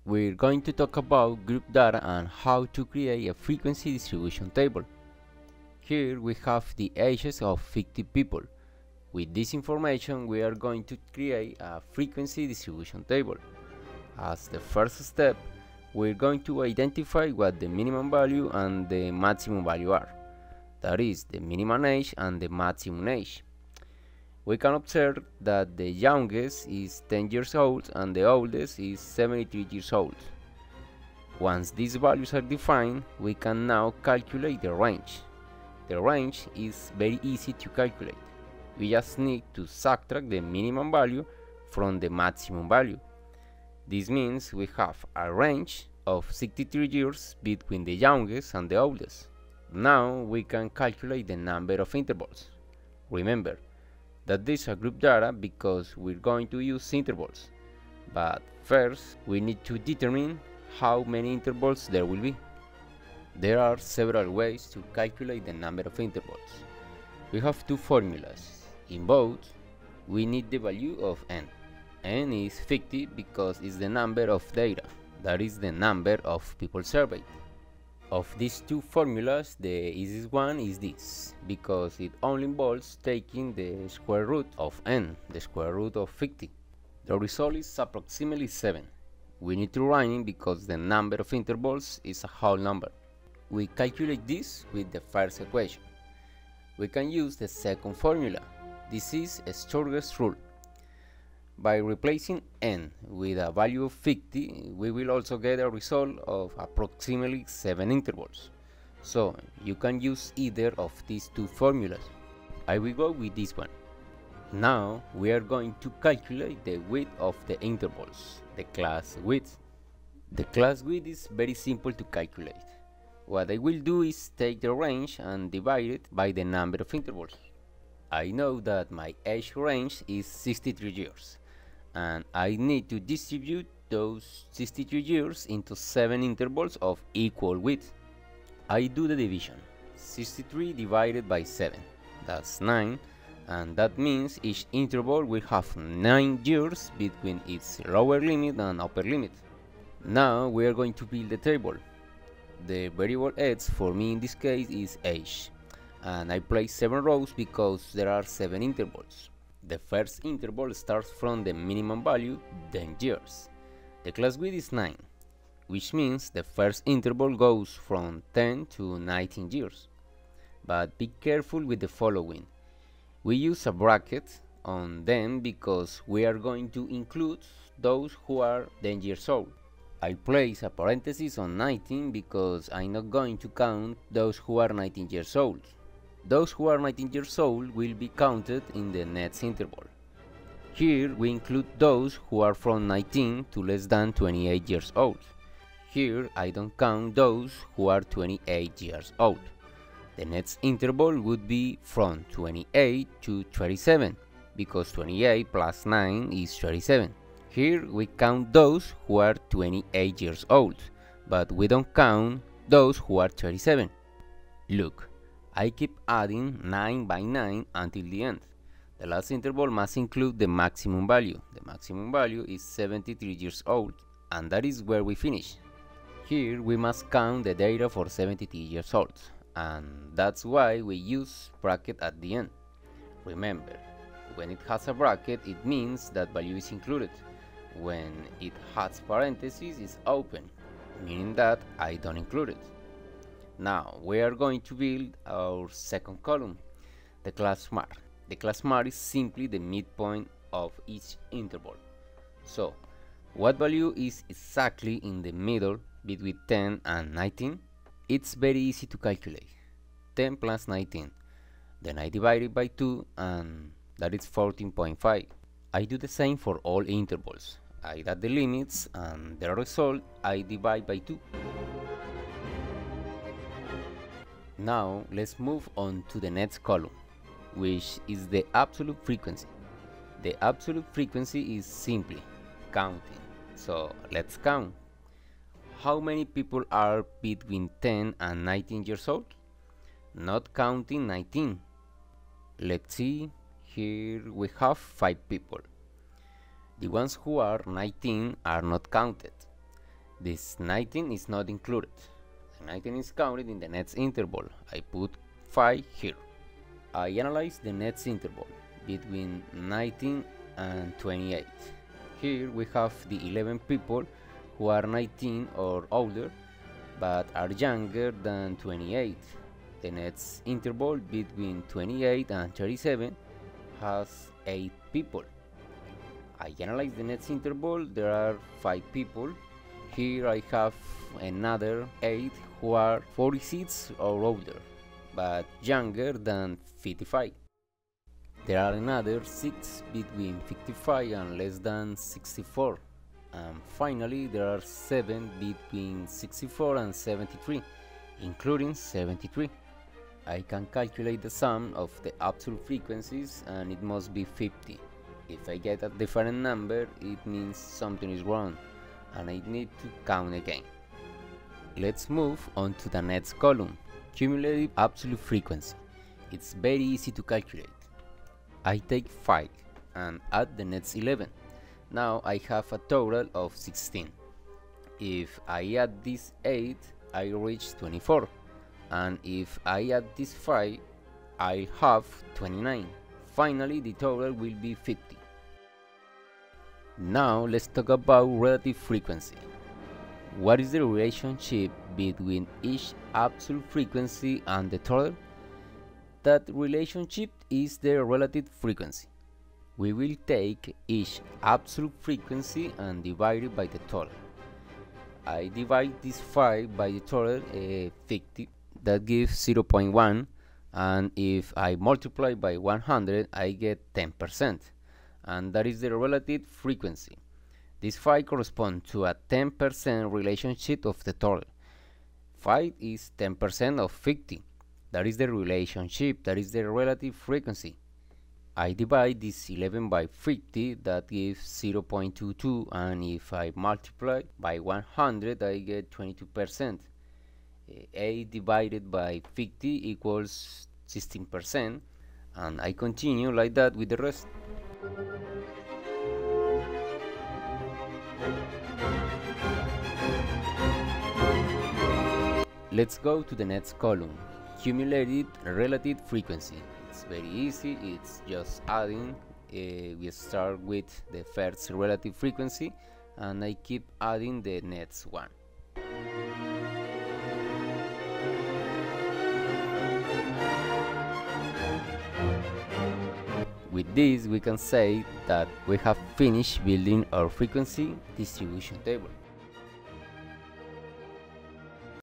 We're going to talk about group data and how to create a frequency distribution table. Here we have the ages of 50 people. With this information we are going to create a frequency distribution table. As the first step, we're going to identify what the minimum value and the maximum value are. That is, the minimum age and the maximum age. We can observe that the youngest is 10 years old and the oldest is 73 years old. Once these values are defined, we can now calculate the range. The range is very easy to calculate. We just need to subtract the minimum value from the maximum value. This means we have a range of 63 years between the youngest and the oldest. Now we can calculate the number of intervals. Remember that this is a group data because we're going to use intervals. But first we need to determine how many intervals there will be. There are several ways to calculate the number of intervals. We have two formulas. In both, we need the value of n. N is 50 because it's the number of data, that is the number of people surveyed. Of these two formulas, the easiest one is this, because it only involves taking the square root of n, the square root of 50. The result is approximately 7. We need to write it because the number of intervals is a whole number. We calculate this with the first equation. We can use the second formula. This is a Sturge's rule. By replacing n with a value of 50, we will also get a result of approximately 7 intervals. So you can use either of these two formulas. I will go with this one. Now we are going to calculate the width of the intervals, the class width. The class width is very simple to calculate. What I will do is take the range and divide it by the number of intervals. I know that my age range is 63 years. And I need to distribute those 63 years into 7 intervals of equal width. I do the division. 63 divided by 7, that's 9, and that means each interval will have 9 years between its lower limit and upper limit. Now we are going to build the table. The variable x for me in this case is age, and I place 7 rows because there are 7 intervals. The first interval starts from the minimum value, 10 years. The class width is 9, which means the first interval goes from 10 to 19 years. But be careful with the following. We use a bracket on them because we are going to include those who are 10 years old. I place a parenthesis on 19 because I'm not going to count those who are 19 years old. Those who are 19 years old will be counted in the next interval. Here we include those who are from 19 to less than 28 years old. Here I don't count those who are 28 years old. The next interval would be from 28 to 37, because 28 plus 9 is 37. Here we count those who are 28 years old, but we don't count those who are 37. Look, I keep adding 9 by 9 until the end. The last interval must include the maximum value. The maximum value is 73 years old, and that is where we finish. Here we must count the data for 73 years old, and that's why we use bracket at the end. Remember, when it has a bracket, it means that value is included. When it has parentheses, it's open, meaning that I don't include it. Now we are going to build our second column, the class mark. The class mark is simply the midpoint of each interval. So what value is exactly in the middle between 10 and 19? It's very easy to calculate. 10 plus 19. Then I divide it by 2 and that is 14.5. I do the same for all intervals. I add the limits and the result I divide by 2. Now let's move on to the next column, which is the absolute frequency. The absolute frequency is simply counting. So let's count. How many people are between 10 and 19 years old? Not counting 19. Let's see, here we have 5 people. The ones who are 19 are not counted. This 19 is not included. The 19 is counted in the next interval. I put 5 here. I analyze the next interval between 19 and 28. Here we have the 11 people who are 19 or older but are younger than 28. The next interval between 28 and 37 has 8 people. I analyze the next interval. There are 5 people. Here I have another 8 who are 46 or older but younger than 55. There are another 6 between 55 and less than 64. And finally there are 7 between 64 and 73, including 73. I can calculate the sum of the absolute frequencies and it must be 50. If I get a different number, it means something is wrong and I need to count again. Let's move on to the next column, cumulative absolute frequency. It's very easy to calculate. I take 5 and add the next 11. Now I have a total of 16. If I add this 8, I reach 24. And if I add this 5, I have 29. Finally, the total will be 50. Now let's talk about relative frequency. What is the relationship between each absolute frequency and the total? That relationship is the relative frequency. We will take each absolute frequency and divide it by the total. I divide this 5 by the total, 50, that gives 0.1, and if I multiply by 100 I get 10%, and that is the relative frequency. This 5 corresponds to a 10% relationship of the total. 5 is 10% of 50. That is the relationship, that is the relative frequency. I divide this 11 by 50, that gives 0.22, and if I multiply by 100 I get 22%. 8 divided by 50 equals 16%, and I continue like that with the rest. Let's go to the next column, cumulative relative frequency. It's very easy, it's just adding. We start with the first relative frequency and I keep adding the next one. With this we can say that we have finished building our frequency distribution table.